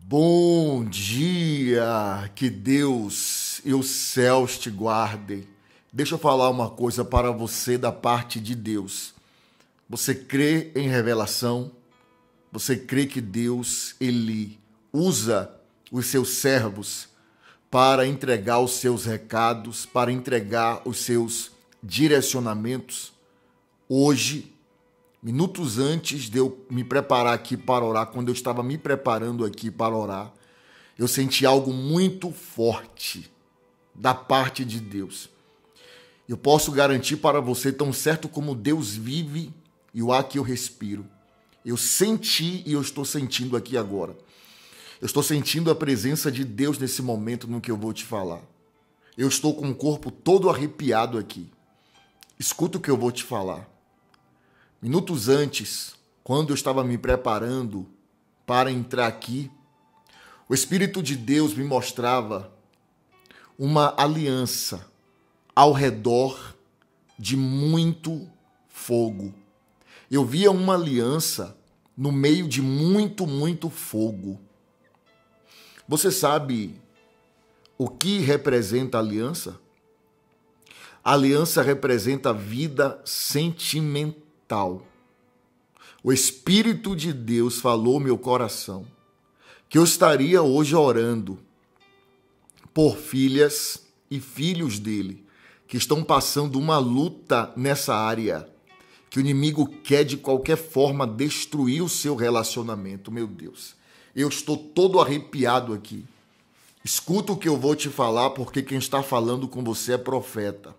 Bom dia, que Deus e os céus te guardem. Deixa eu falar uma coisa para você da parte de Deus. Você crê em revelação? Você crê que Deus, Ele usa os seus servos para entregar os seus recados, para entregar os seus direcionamentos? Hoje, minutos antes de eu me preparar aqui para orar, quando eu estava me preparando aqui para orar, eu senti algo muito forte da parte de Deus. Eu posso garantir para você, tão certo como Deus vive e o ar que eu respiro, eu senti e eu estou sentindo aqui agora. Eu estou sentindo a presença de Deus nesse momento no que eu vou te falar. Eu estou com o corpo todo arrepiado aqui. Escuta o que eu vou te falar. Minutos antes, quando eu estava me preparando para entrar aqui, o Espírito de Deus me mostrava uma aliança ao redor de muito fogo. Eu via uma aliança no meio de muito fogo. Você sabe o que representa a aliança? A aliança representa a vida sentimental. O Espírito de Deus falou ao meu coração que eu estaria hoje orando por filhas e filhos dele que estão passando uma luta nessa área, que o inimigo quer de qualquer forma destruir o seu relacionamento. Meu Deus, eu estou todo arrepiado aqui. Escuta o que eu vou te falar, porque quem está falando com você é profeta.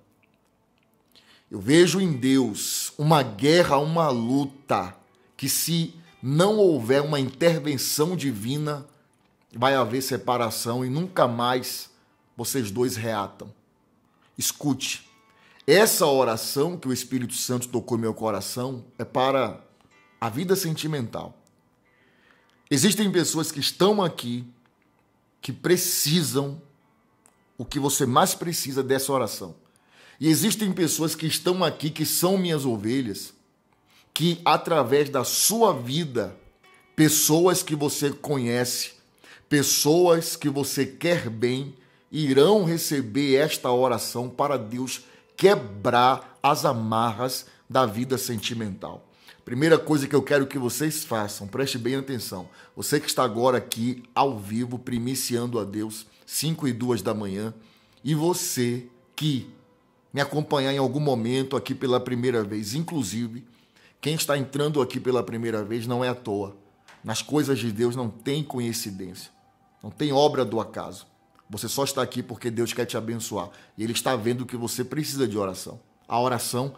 Eu vejo em Deus uma guerra, uma luta, que se não houver uma intervenção divina, vai haver separação e nunca mais vocês dois reatam. Escute, essa oração que o Espírito Santo tocou em meu coração é para a vida sentimental. Existem pessoas que estão aqui que precisam, o que você mais precisa dessa oração. E existem pessoas que estão aqui, que são minhas ovelhas, que através da sua vida, pessoas que você conhece, pessoas que você quer bem, irão receber esta oração para Deus quebrar as amarras da vida sentimental. Primeira coisa que eu quero que vocês façam, preste bem atenção. Você que está agora aqui ao vivo, primiciando a Deus, 5:02 da manhã, e você que me acompanhar em algum momento aqui pela primeira vez, inclusive, quem está entrando aqui pela primeira vez não é à toa. Nas coisas de Deus não tem coincidência, não tem obra do acaso. Você só está aqui porque Deus quer te abençoar. E Ele está vendo que você precisa de oração. A oração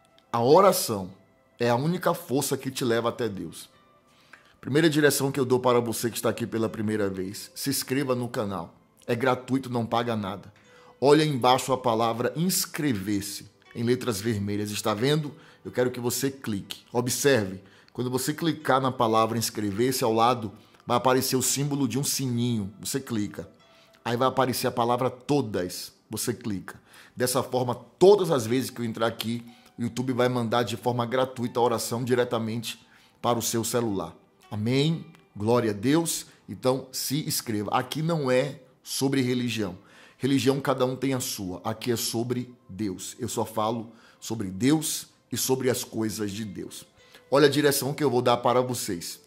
é a única força que te leva até Deus. Primeira direção que eu dou para você que está aqui pela primeira vez: se inscreva no canal. É gratuito, não paga nada. Olha embaixo a palavra inscrever-se, em letras vermelhas. Está vendo? Eu quero que você clique. Observe, quando você clicar na palavra inscrever-se, ao lado vai aparecer o símbolo de um sininho. Você clica. Aí vai aparecer a palavra todas. Você clica. Dessa forma, todas as vezes que eu entrar aqui, o YouTube vai mandar de forma gratuita a oração diretamente para o seu celular. Amém? Glória a Deus. Então, se inscreva. Aqui não é sobre religião. Religião, cada um tem a sua. Aqui é sobre Deus. Eu só falo sobre Deus e sobre as coisas de Deus. Olha a direção que eu vou dar para vocês.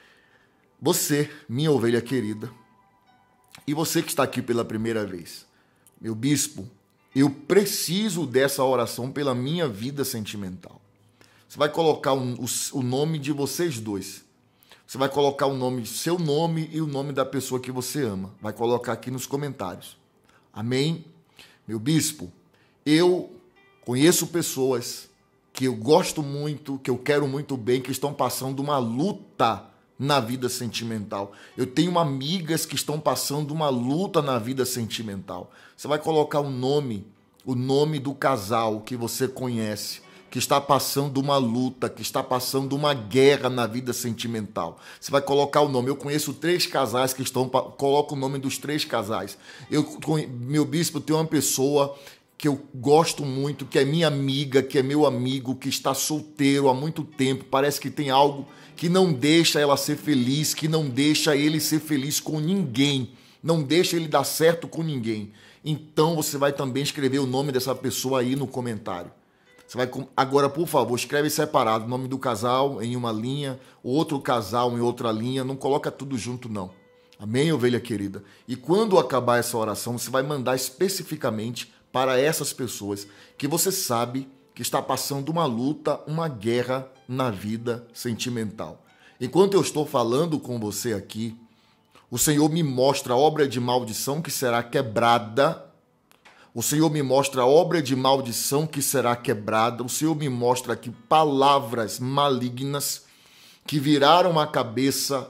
Você, minha ovelha querida, e você que está aqui pela primeira vez, meu bispo, eu preciso dessa oração pela minha vida sentimental. Você vai colocar o nome de vocês dois. Você vai colocar o nome, seu nome e o nome da pessoa que você ama. Vai colocar aqui nos comentários. Amém? Meu bispo, eu conheço pessoas que eu gosto muito, que eu quero muito bem, que estão passando uma luta na vida sentimental. Eu tenho amigas que estão passando uma luta na vida sentimental. Você vai colocar o nome do casal que você conhece, que está passando uma luta, que está passando uma guerra na vida sentimental. Você vai colocar o nome. Eu conheço 3 casais que estão... Coloca o nome dos 3 casais. Meu bispo, tem uma pessoa que eu gosto muito, que é minha amiga, que é meu amigo, que está solteiro há muito tempo, parece que tem algo que não deixa ela ser feliz, que não deixa ele ser feliz com ninguém, não deixa ele dar certo com ninguém. Então você vai também escrever o nome dessa pessoa aí no comentário. Você vai, agora, por favor, escreve separado o nome do casal em uma linha, outro casal em outra linha, não coloca tudo junto não. Amém, ovelha querida? E quando acabar essa oração, você vai mandar especificamente para essas pessoas que você sabe que está passando uma luta, uma guerra na vida sentimental. Enquanto eu estou falando com você aqui, o Senhor me mostra a obra de maldição que será quebrada. O Senhor me mostra a obra de maldição que será quebrada. O Senhor me mostra aqui palavras malignas que viraram a cabeça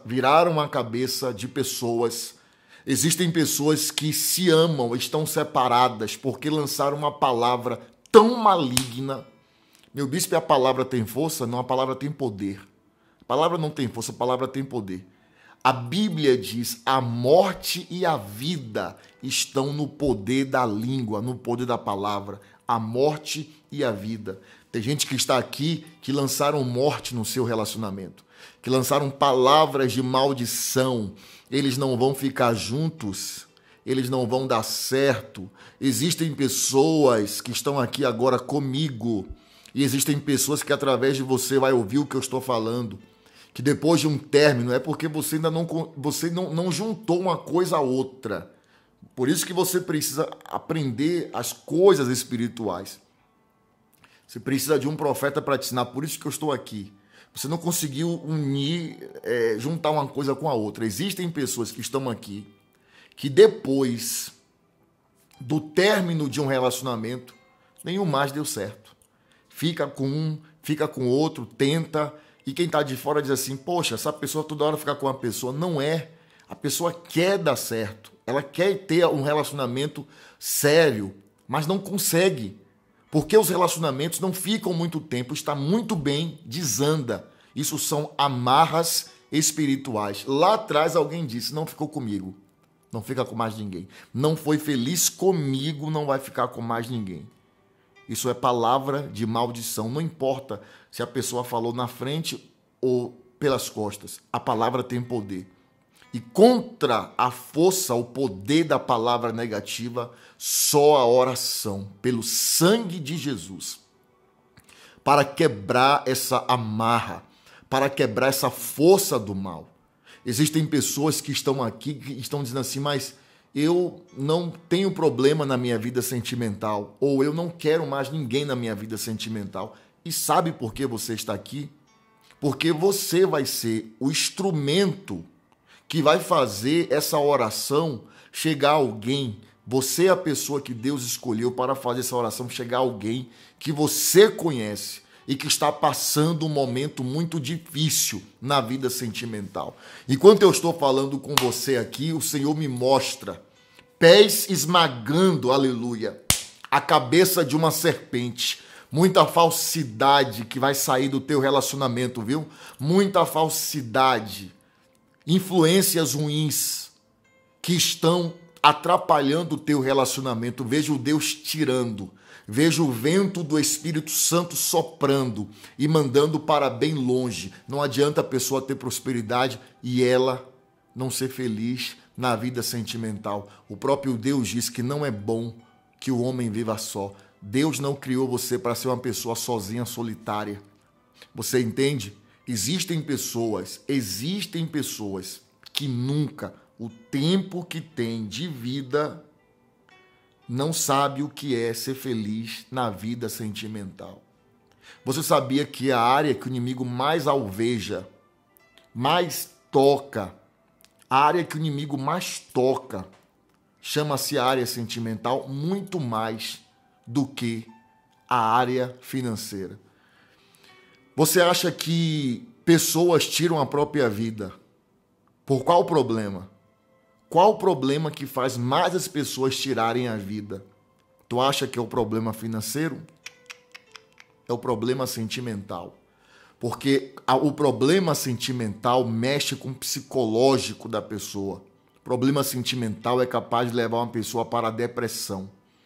de pessoas. Existem pessoas que se amam, estão separadas porque lançaram uma palavra tão maligna. Meu bispo, a palavra tem força? Não, a palavra tem poder. A palavra não tem força, a palavra tem poder. A Bíblia diz: a morte e a vida estão no poder da língua, no poder da palavra. A morte e a vida. Tem gente que está aqui que lançaram morte no seu relacionamento, que lançaram palavras de maldição. Eles não vão ficar juntos, eles não vão dar certo. Existem pessoas que estão aqui agora comigo e existem pessoas que através de você vai ouvir o que eu estou falando, que depois de um término é porque você ainda não juntou uma coisa a outra. Por isso que você precisa aprender as coisas espirituais. Você precisa de um profeta para te ensinar, por isso que eu estou aqui. Você não conseguiu juntar uma coisa com a outra. Existem pessoas que estão aqui que depois do término de um relacionamento, nenhum mais deu certo. Fica com um, fica com outro, tenta, e quem está de fora diz assim: poxa, essa pessoa toda hora fica com uma pessoa. Não é. A pessoa quer dar certo. Ela quer ter um relacionamento sério, mas não consegue. Porque os relacionamentos não ficam muito tempo, está muito bem, desanda. Isso são amarras espirituais. Lá atrás alguém disse: não ficou comigo, não fica com mais ninguém. Não foi feliz comigo, não vai ficar com mais ninguém. Isso é palavra de maldição. Não importa se a pessoa falou na frente ou pelas costas. A palavra tem poder. E contra a força, o poder da palavra negativa, só a oração, pelo sangue de Jesus, para quebrar essa amarra, para quebrar essa força do mal. Existem pessoas que estão aqui, que estão dizendo assim: mas eu não tenho problema na minha vida sentimental, ou eu não quero mais ninguém na minha vida sentimental. E sabe por que você está aqui? Porque você vai ser o instrumento que vai fazer essa oração chegar a alguém. Você é a pessoa que Deus escolheu para fazer essa oração chegar a alguém que você conhece e que está passando um momento muito difícil na vida sentimental. Enquanto eu estou falando com você aqui, o Senhor me mostra pés esmagando, aleluia, a cabeça de uma serpente. Muita falsidade que vai sair do teu relacionamento, viu? Muita falsidade. Influências ruins que estão atrapalhando o teu relacionamento. Vejo Deus tirando. Vejo o vento do Espírito Santo soprando e mandando para bem longe. Não adianta a pessoa ter prosperidade e ela não ser feliz na vida sentimental. O próprio Deus diz que não é bom que o homem viva só. Deus não criou você para ser uma pessoa sozinha, solitária. Você entende? Existem pessoas que nunca, o tempo que tem de vida, não sabe o que é ser feliz na vida sentimental. Você sabia que a área que o inimigo mais alveja, mais toca, a área que o inimigo mais toca, chama-se área sentimental, muito mais do que a área financeira. Você acha que pessoas tiram a própria vida? Por qual problema? Qual o problema que faz mais as pessoas tirarem a vida? Tu acha que é o problema financeiro? É o problema sentimental. Porque o problema sentimental mexe com o psicológico da pessoa. O problema sentimental é capaz de levar uma pessoa para a depressão.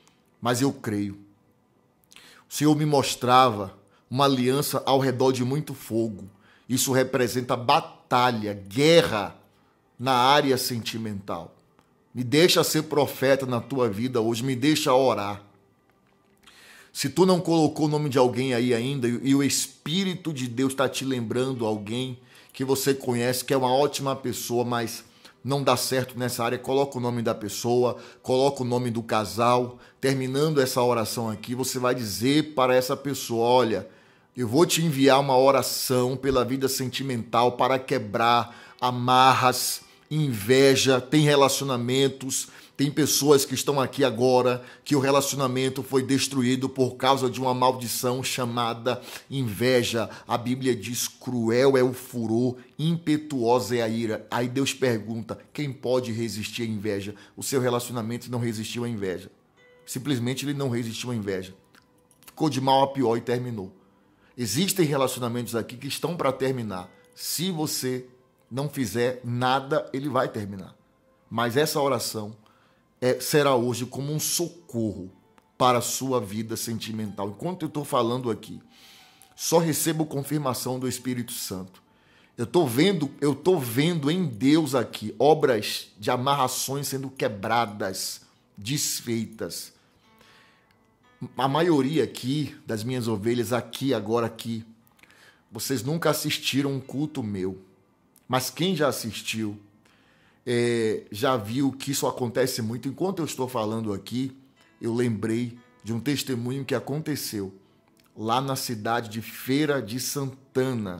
mas eu creio. O Senhor me mostrava uma aliança ao redor de muito fogo. Isso representa batalha, guerra na área sentimental. Me deixa ser profeta na tua vida hoje, me deixa orar. Se tu não colocou o nome de alguém aí ainda e o Espírito de Deus está te lembrando alguém que você conhece, que é uma ótima pessoa, mas não dá certo nessa área, coloca o nome da pessoa, coloca o nome do casal. Terminando essa oração aqui, você vai dizer para essa pessoa: olha, eu vou te enviar uma oração pela vida sentimental para quebrar amarras, inveja. Tem relacionamentos, tem pessoas que estão aqui agora que o relacionamento foi destruído por causa de uma maldição chamada inveja. A Bíblia diz: cruel é o furor, impetuosa é a ira. Aí Deus pergunta: quem pode resistir à inveja? O seu relacionamento não resistiu à inveja. Simplesmente ele não resistiu à inveja. Ficou de mal a pior e terminou. Existem relacionamentos aqui que estão para terminar. Se você não fizer nada, ele vai terminar. Mas essa oração será hoje como um socorro para a sua vida sentimental. Enquanto eu estou falando aqui, só recebo confirmação do Espírito Santo. Eu estou vendo em Deus aqui obras de amarrações sendo quebradas, desfeitas. A maioria aqui das minhas ovelhas, aqui, vocês nunca assistiram um culto meu. Mas quem já assistiu, já viu que isso acontece muito. Enquanto eu estou falando aqui, eu lembrei de um testemunho que aconteceu lá na cidade de Feira de Santana,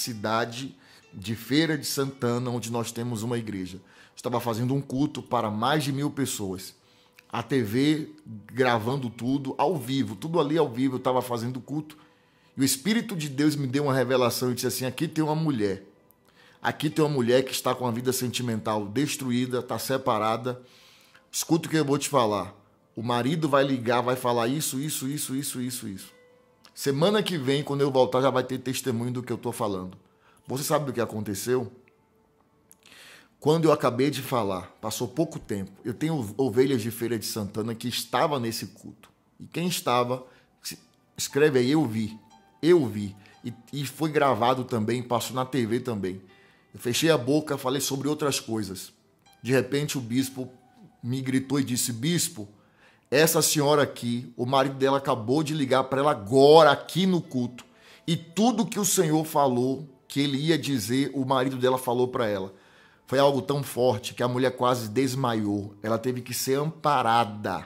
onde nós temos uma igreja. Estava fazendo um culto para mais de 1.000 pessoas. A TV gravando tudo, ao vivo, tudo ali ao vivo, eu estava fazendo culto. E o Espírito de Deus me deu uma revelação e disse assim: aqui tem uma mulher. Aqui tem uma mulher que está com a vida sentimental destruída, está separada. Escuta o que eu vou te falar. O marido vai ligar, vai falar isso. Semana que vem, quando eu voltar, já vai ter testemunho do que eu estou falando. Você sabe do que aconteceu? Quando eu acabei de falar, passou pouco tempo, eu tenho ovelhas de Feira de Santana que estavam nesse culto. E quem estava, escreve aí: eu vi. E foi gravado também, passou na TV também. Eu fechei a boca, falei sobre outras coisas. De repente o bispo me gritou e disse: bispo, essa senhora aqui, o marido dela acabou de ligar para ela agora, aqui no culto. E tudo que o Senhor falou, que ele ia dizer, o marido dela falou para ela. Foi algo tão forte que a mulher quase desmaiou. Ela teve que ser amparada.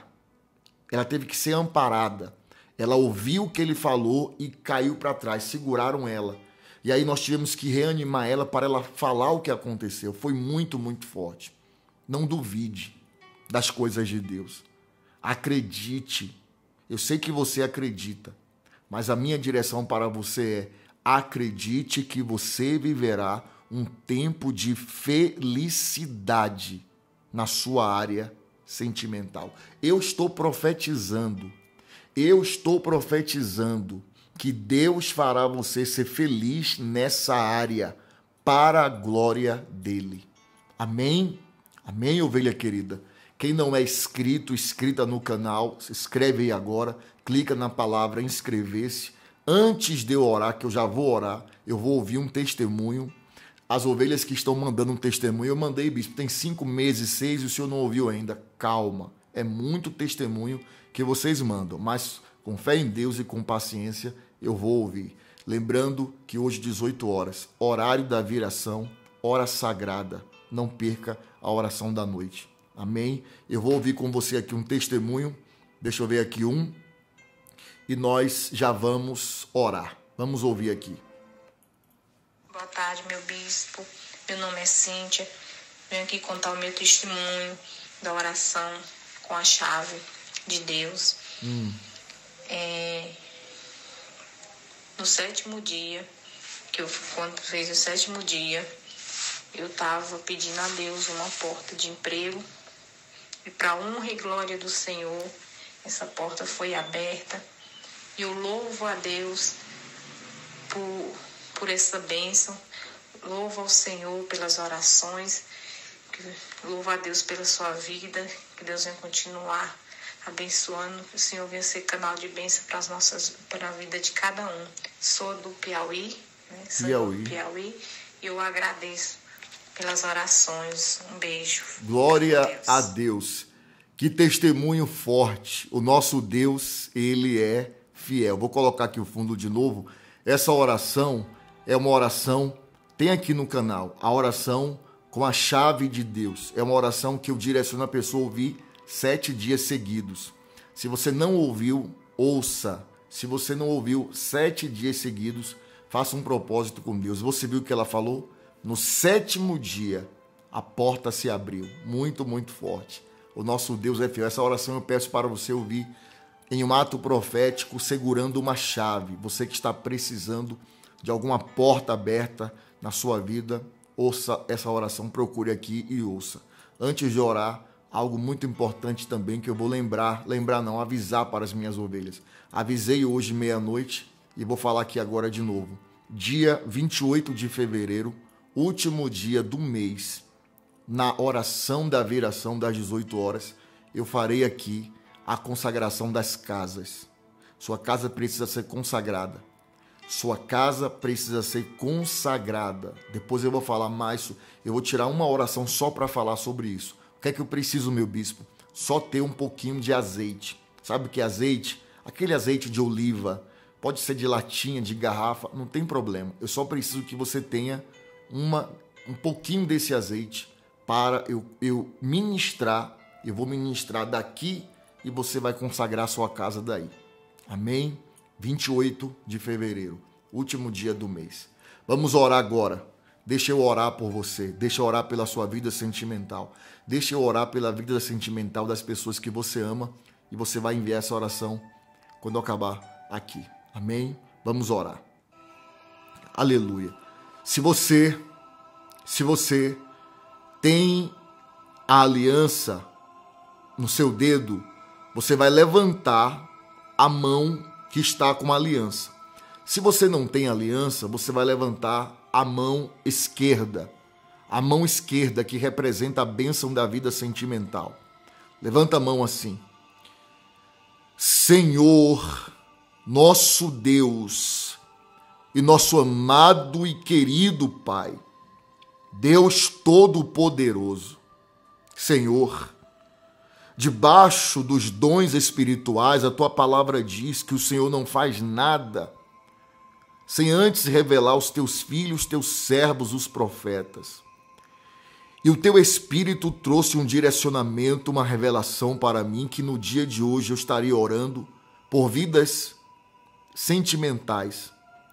Ela ouviu o que ele falou e caiu para trás. Seguraram ela. E aí nós tivemos que reanimar ela para ela falar o que aconteceu. Foi muito, muito forte. Não duvide das coisas de Deus. Acredite. Eu sei que você acredita. Mas a minha direção para você é: acredite que você viverá um tempo de felicidade na sua área sentimental. Eu estou profetizando que Deus fará você ser feliz nessa área para a glória dele. Amém? Amém, ovelha querida? Quem não é inscrita no canal, se inscreve aí agora, clica na palavra inscrever-se. Antes de eu orar, que eu já vou orar, eu vou ouvir um testemunho. As ovelhas que estão mandando um testemunho, eu mandei, bispo, tem 5 meses, 6, e o senhor não ouviu ainda. Calma, é muito testemunho que vocês mandam, mas com fé em Deus e com paciência eu vou ouvir. Lembrando que hoje, 18 horas, horário da viração, hora sagrada. Não perca a oração da noite. Amém? Eu vou ouvir com você aqui um testemunho. Deixa eu ver aqui um. E nós já vamos orar. Vamos ouvir aqui. Boa tarde, meu bispo. Meu nome é Cíntia. Venho aqui contar o meu testemunho da oração com a chave de Deus. No 7º dia, quando fez o 7º dia, eu estava pedindo a Deus uma porta de emprego. E para honra e glória do Senhor, essa porta foi aberta. E eu louvo a Deus por essa bênção. Louvo ao Senhor pelas orações. Louvo a Deus pela sua vida. Que Deus venha continuar abençoando, que o Senhor venha ser canal de bênção para a vida de cada um. Sou do Piauí, né? Sou do Piauí, e eu agradeço pelas orações. Um beijo. Glória a Deus. Que testemunho forte. O nosso Deus, ele é fiel. Vou colocar aqui o fundo de novo. Essa oração é uma oração, tem aqui no canal, a oração com a chave de Deus. É uma oração que eu direciono a pessoa a ouvir 7 dias seguidos. Se você não ouviu, ouça. Se você não ouviu 7 dias seguidos, faça um propósito com Deus. Você viu o que ela falou? No 7º dia, a porta se abriu. Muito, muito forte. O nosso Deus é fiel. Essa oração eu peço para você ouvir em um ato profético, segurando uma chave. Você que está precisando de alguma porta aberta na sua vida, ouça essa oração, procure aqui e ouça. Antes de orar, algo muito importante também que eu vou avisar para as minhas ovelhas. Avisei hoje meia-noite e vou falar aqui agora de novo. Dia 28 de fevereiro, último dia do mês, na oração da viração das 18 horas, eu farei aqui a consagração das casas. Sua casa precisa ser consagrada. Sua casa precisa ser consagrada. Depois eu vou falar mais. Eu vou tirar uma oração só para falar sobre isso. O que é que eu preciso, meu bispo? Só ter um pouquinho de azeite. Sabe o que é azeite? Aquele azeite de oliva. Pode ser de latinha, de garrafa, não tem problema. Eu só preciso que você tenha um pouquinho desse azeite para eu ministrar. Eu vou ministrar daqui e você vai consagrar a sua casa daí. Amém? 28 de fevereiro, último dia do mês. Vamos orar agora. Deixa eu orar por você. Deixa eu orar pela sua vida sentimental. Deixa eu orar pela vida sentimental das pessoas que você ama. E você vai enviar essa oração quando eu acabar aqui. Amém? Vamos orar. Aleluia. Se você tem a aliança no seu dedo, você vai levantar a mão que está com a aliança. Se você não tem aliança, você vai levantar a mão esquerda. A mão esquerda que representa a bênção da vida sentimental. Levanta a mão assim. Senhor, nosso Deus e nosso amado e querido Pai, Deus Todo-Poderoso, Senhor, debaixo dos dons espirituais, a tua palavra diz que o Senhor não faz nada sem antes revelar aos teus filhos, teus servos, os profetas. E o teu Espírito trouxe um direcionamento, uma revelação para mim, que no dia de hoje eu estaria orando por vidas sentimentais.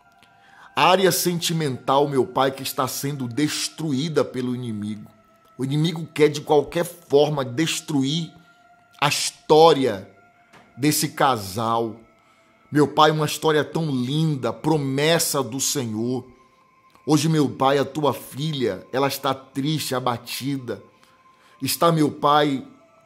A área sentimental, meu Pai, que está sendo destruída pelo inimigo. O inimigo quer de qualquer forma destruir a história desse casal. Meu Pai, uma história tão linda, promessa do Senhor. Hoje, meu Pai, a tua filha, ela está triste, abatida. Está, meu Pai,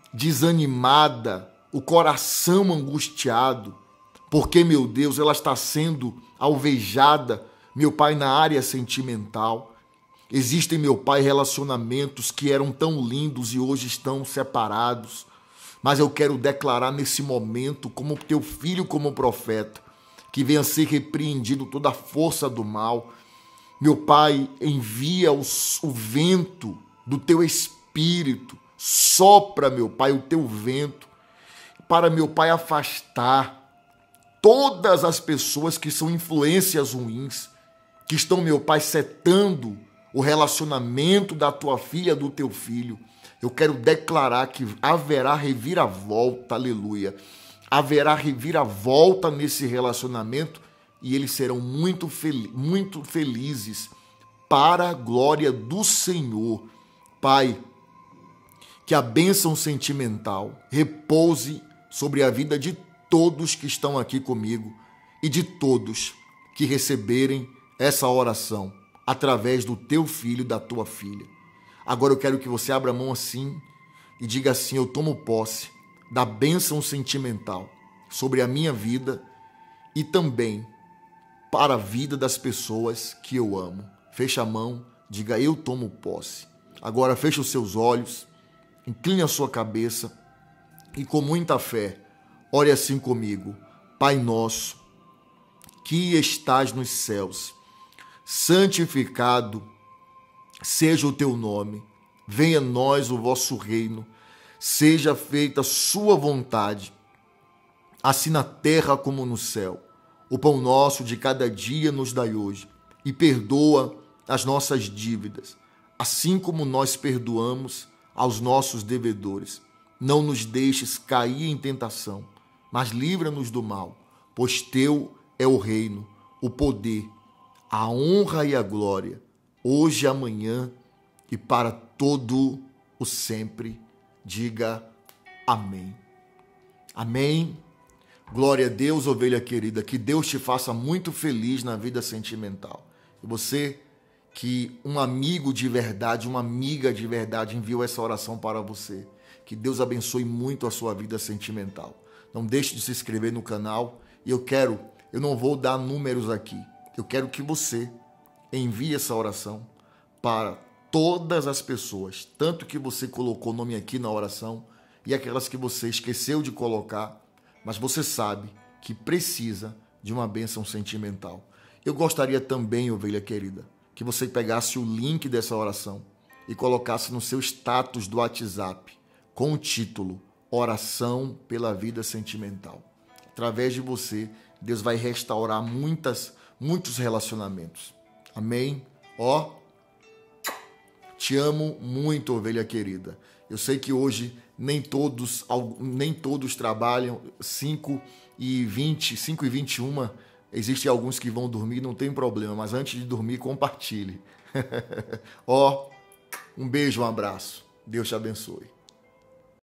desanimada, o coração angustiado. Porque, meu Deus, ela está sendo alvejada, meu Pai, na área sentimental. Existem, meu Pai, relacionamentos que eram tão lindos e hoje estão separados. Mas eu quero declarar nesse momento, como teu filho, como profeta, que venha a ser repreendido toda a força do mal. Meu Pai, envia o vento do teu Espírito, sopra, meu Pai, o teu vento, para, meu Pai, afastar todas as pessoas que são influências ruins, que estão, meu Pai, setando o relacionamento da tua filha, do teu filho. Eu quero declarar que haverá reviravolta, aleluia. Haverá reviravolta nesse relacionamento e eles serão muito felizes para a glória do Senhor. Pai, que a bênção sentimental repouse sobre a vida de todos que estão aqui comigo e de todos que receberem essa oração através do teu filho e da tua filha. Agora eu quero que você abra a mão assim e diga assim: eu tomo posse da bênção sentimental sobre a minha vida e também para a vida das pessoas que eu amo. Fecha a mão, diga: eu tomo posse. Agora feche os seus olhos, incline a sua cabeça e com muita fé Ore assim comigo. Pai nosso, que estás nos céus, santificado seja o teu nome. Venha a nós o vosso reino. Seja feita a sua vontade, assim na terra como no céu. O pão nosso de cada dia nos dai hoje, e perdoa as nossas dívidas, assim como nós perdoamos aos nossos devedores. Não nos deixes cair em tentação, mas livra-nos do mal, pois teu é o reino, o poder, a honra e a glória, hoje e amanhã e para todo o sempre. Diga amém. Amém. Glória a Deus, ovelha querida. Que Deus te faça muito feliz na vida sentimental. E você, que um amigo de verdade, uma amiga de verdade enviou essa oração para você. Que Deus abençoe muito a sua vida sentimental. Não deixe de se inscrever no canal. E eu não vou dar números aqui. Eu quero que você envie essa oração para todas as pessoas, tanto que você colocou o nome aqui na oração e aquelas que você esqueceu de colocar, mas você sabe que precisa de uma bênção sentimental. Eu gostaria também, ovelha querida, que você pegasse o link dessa oração e colocasse no seu status do WhatsApp com o título Oração pela Vida Sentimental. Através de você, Deus vai restaurar muitos relacionamentos. Amém? Te amo muito, ovelha querida. Eu sei que hoje nem todos trabalham 5h20, 5h21. Existem alguns que vão dormir, não tem problema, mas antes de dormir, compartilhe. Um beijo, um abraço. Deus te abençoe.